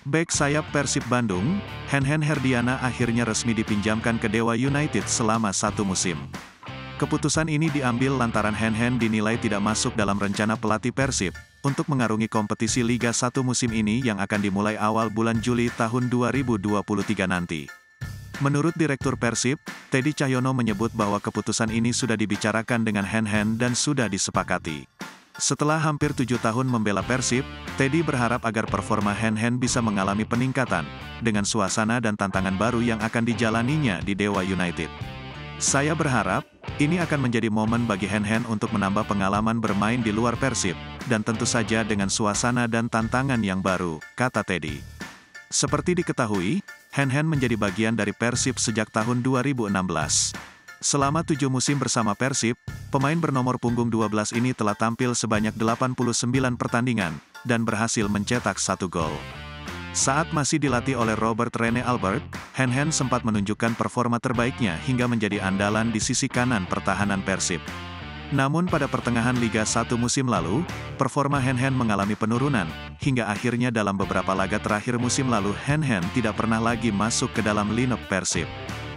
Bek sayap Persib Bandung, Hen-Hen Herdiana akhirnya resmi dipinjamkan ke Dewa United selama 1 musim. Keputusan ini diambil lantaran Hen-Hen dinilai tidak masuk dalam rencana pelatih Persib untuk mengarungi kompetisi Liga 1 musim ini yang akan dimulai awal bulan Juli tahun 2023 nanti. Menurut Direktur Persib, Teddy Cahyono menyebut bahwa keputusan ini sudah dibicarakan dengan Hen-Hen dan sudah disepakati. Setelah hampir 7 tahun membela Persib, Teddy berharap agar performa Hen-Hen bisa mengalami peningkatan, dengan suasana dan tantangan baru yang akan dijalaninya di Dewa United. Saya berharap, ini akan menjadi momen bagi Hen-Hen untuk menambah pengalaman bermain di luar Persib, dan tentu saja dengan suasana dan tantangan yang baru, kata Teddy. Seperti diketahui, Hen-Hen menjadi bagian dari Persib sejak tahun 2016. Selama 7 musim bersama Persib, pemain bernomor punggung 12 ini telah tampil sebanyak 89 pertandingan, dan berhasil mencetak 1 gol. Saat masih dilatih oleh Robert Rene Albert, Hen-Hen sempat menunjukkan performa terbaiknya hingga menjadi andalan di sisi kanan pertahanan Persib. Namun pada pertengahan Liga 1 musim lalu, performa Hen-Hen mengalami penurunan, hingga akhirnya dalam beberapa laga terakhir musim lalu Hen-Hen tidak pernah lagi masuk ke dalam lineup Persib.